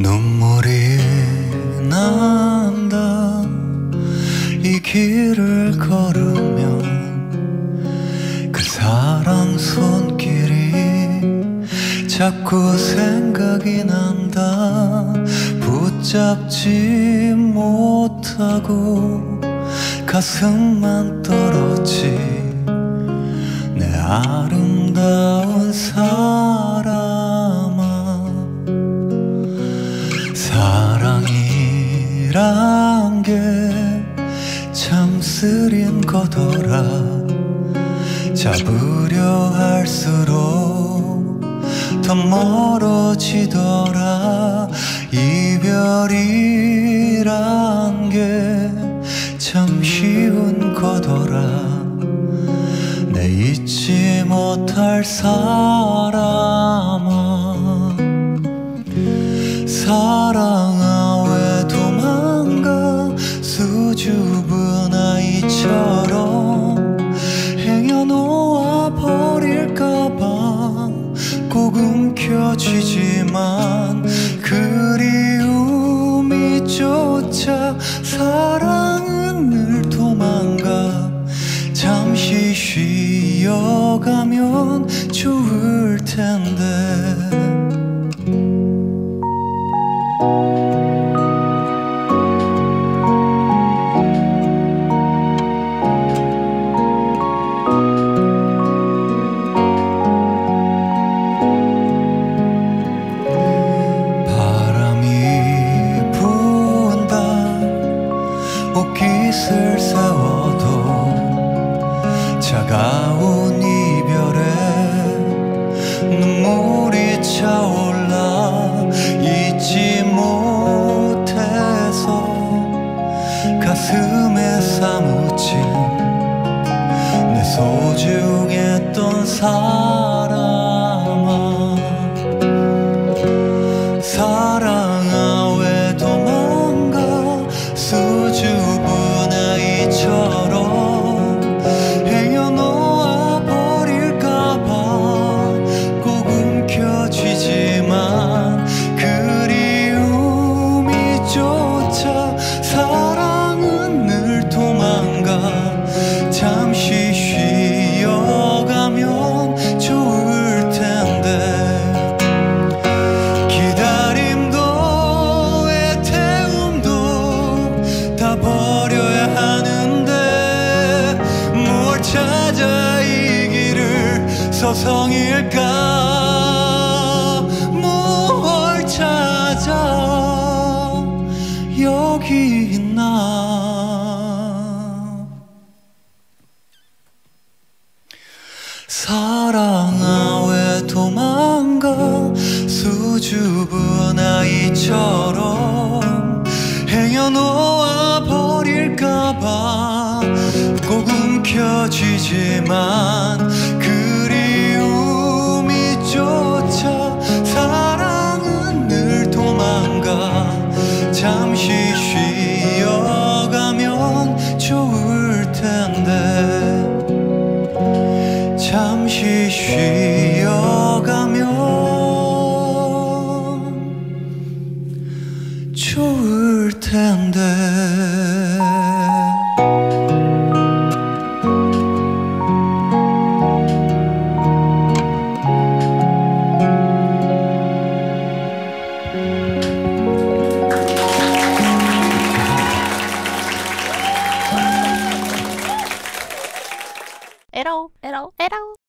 눈물이 난다. 이 길을 걸으면 그 사람 손길이 자꾸 생각이 난다. 붙잡지 못하고 가슴만 떨었지. 내 아름다운 사람아, 사랑이란 게 참 쓰린 거더라. 잡으려 할수록 더 멀어지더라. 이별이란 게 참 쉬운 거더라. 내 잊지 못할 사람아, 사랑아 왜 도망가. 수줍은 아이처럼 행여놓아 버릴까봐 꼭 움켜쥐지만 그리움이 쫓아 사랑은 늘 도망가. 잠시 쉬어가면 좋을 텐데. 바람이 분다. 옷깃을 세워도 차가운 이별에 눈물이 차올라. 잊지 못해서 가슴에 사무친 내 소중했던 사람아, 사랑아 왜 도망가. 수줍은 아이처럼 행여놓아 버릴까봐 꼭 움켜쥐지만 그리움이 쫓아 사랑은 늘 도망가. 잠시 쉬어가면 좋을 텐데. 기다림도 애태움도 다 버려야 하는데 뭘 찾아 이 길을 서성일까. 뭘 찾아 여기 있나. 사랑아 왜 도망가. 수줍은 아이처럼 행여놓아 버릴까봐 꼭 움켜쥐지만 그리움이 쫓아 사랑은 늘 도망가. 잠시 쉬어가면 좋을 텐데. 잠시 쉬어가면 좋을 텐데. 에러 에러 에러